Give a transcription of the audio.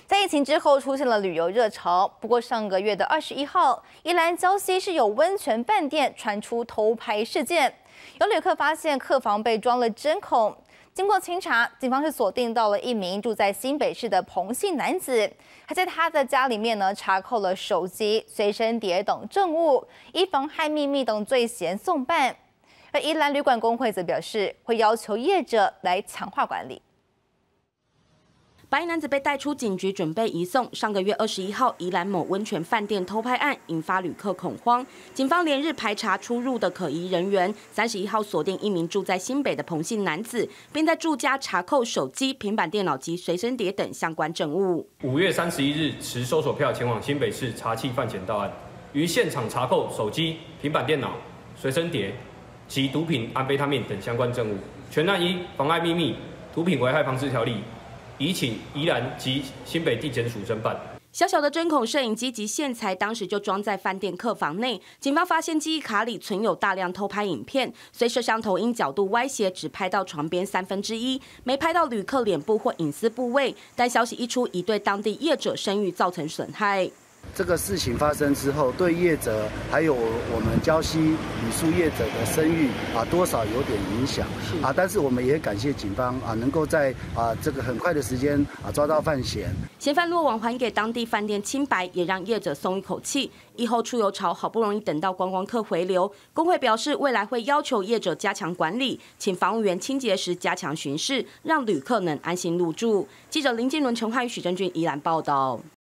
在疫情之后出现了旅游热潮，不过上个月的21号，宜兰礁溪是有温泉饭店传出偷拍事件，有旅客发现客房被装了针孔。经过清查，警方是锁定到了一名住在新北市的彭姓男子，还在他的家里面呢查扣了手机、随身碟等证物，以妨害秘密等罪嫌送办。而宜兰旅馆工会则表示，会要求业者来强化管理。 白衣男子被带出警局，准备移送。上个月21号，宜兰某温泉饭店偷拍案引发旅客恐慌，警方连日排查出入的可疑人员。31号锁定一名住在新北的彭姓男子，并在住家查扣手机、平板电脑及随身碟等相关证物。 5月31日持搜索票前往新北市查缉犯潜到案，于现场查扣手机、平板电脑、随身碟及毒品安非他命等相关证物。全案依妨碍秘密、毒品危害防治条例。已请宜兰及新北地检署侦办。 小小的针孔摄影机及线材，当时就装在饭店客房内。警方发现记忆卡里存有大量偷拍影片，虽摄像头因角度歪斜，只拍到床边1/3，没拍到旅客脸部或隐私部位。但消息一出，已对当地业者声誉造成损害。 这个事情发生之后，对业者还有我们礁溪旅宿业者的声誉多少有点影响但是我们也感谢警方能够在这个很快的时间抓到犯嫌。 嫌犯落网，还给当地饭店清白，也让业者松一口气。疫后出游潮好不容易等到观光客回流，工会表示未来会要求业者加强管理，请房务员清洁时加强巡视，让旅客能安心入住。记者林金伦、陈焕宇、许正俊宜兰报道。